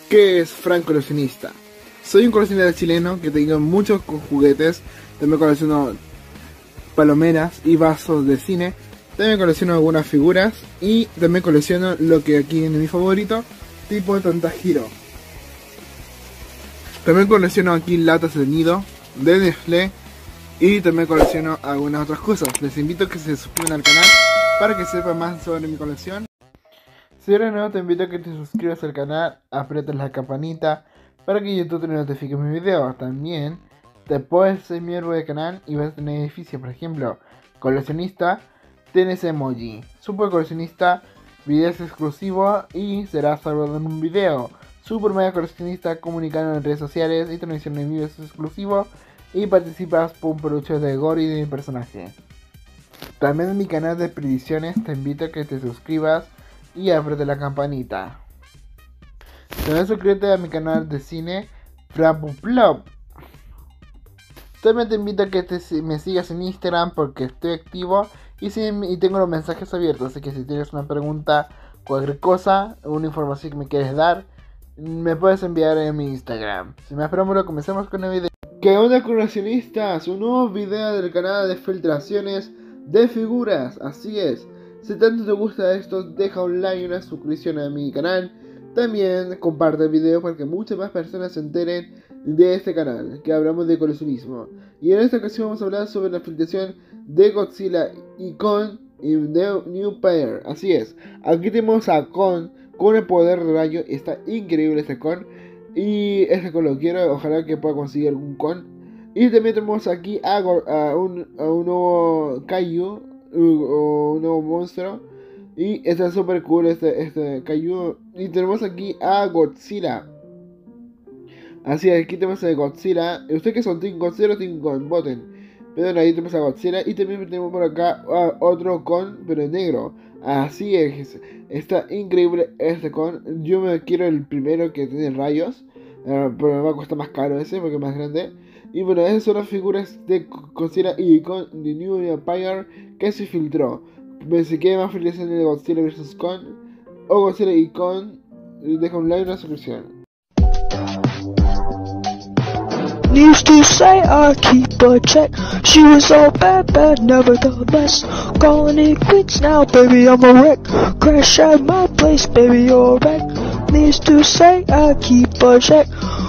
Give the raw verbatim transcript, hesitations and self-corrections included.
¿Qué es Frank Coleccionista? Soy un coleccionista chileno que tengo muchos juguetes. También colecciono palomeras y vasos de cine. También colecciono algunas figuras. Y también colecciono lo que aquí es mi favorito, tipo Tontajiro. También colecciono aquí latas de nido, de Nestlé. Y también colecciono algunas otras cosas. Les invito a que se suscriban al canal para que sepan más sobre mi colección. Si eres nuevo, te invito a que te suscribas al canal, aprietes la campanita para que YouTube te notifique mis videos. También te puedes ser miembro del canal y vas a tener beneficios. Por ejemplo, coleccionista, tienes emoji. Super coleccionista, videos exclusivos y serás salvado en un video. Super mega coleccionista, comunicando en redes sociales y transmisión en videos exclusivos. Y participas por un peluche de Gory de mi personaje. También en mi canal de predicciones te invito a que te suscribas y apriete la campanita. También suscríbete a mi canal de cine Frapuplop. También te invito a que te, me sigas en Instagram porque estoy activo y, si, y tengo los mensajes abiertos. Así que si tienes una pregunta, cualquier cosa, una información que me quieres dar, me puedes enviar en mi Instagram. Sin más preámbulo, comencemos con el video. ¿Qué onda, coleccionistas? Un nuevo video del canal de filtraciones de figuras. Así es. Si tanto te gusta esto, deja un like y una suscripción a mi canal. También comparte el video para que muchas más personas se enteren de este canal, que hablamos de coleccionismo. Y en esta ocasión vamos a hablar sobre la filtración de Godzilla y Kong y The New Pair. Así es, aquí tenemos a Kong con el poder de rayo. Está increíble este Kong. Y este Kong lo quiero, ojalá que pueda conseguir algún Kong. Y también tenemos aquí a, a, un, a un nuevo Kaiju, o un nuevo monstruo. Y está super cool este, este Kaiju. Y tenemos aquí a Godzilla. Así es, aquí tenemos a Godzilla. ¿Ustedes que son Team Godzilla o Team Kong? Voten. Pero ahí tenemos a Godzilla. Y también tenemos por acá a otro Kong, pero en negro. Así es, está increíble este Kong. Yo me quiero el primero que tiene rayos. Uh, pero me va a costar más caro ese porque es más grande. Y bueno, esas son las figuras de Godzilla y Kong de New Empire que se filtró. Si quieren más filtraciones de Godzilla versus. Kong o Godzilla y Kong, deja un like y una suscripción. Used to say I keep a check. She was all bad, bad, nevertheless. Calling it quits now, baby, I'm a wreck. Crash at my place, baby, you're a wreck. Used to say I keep a check.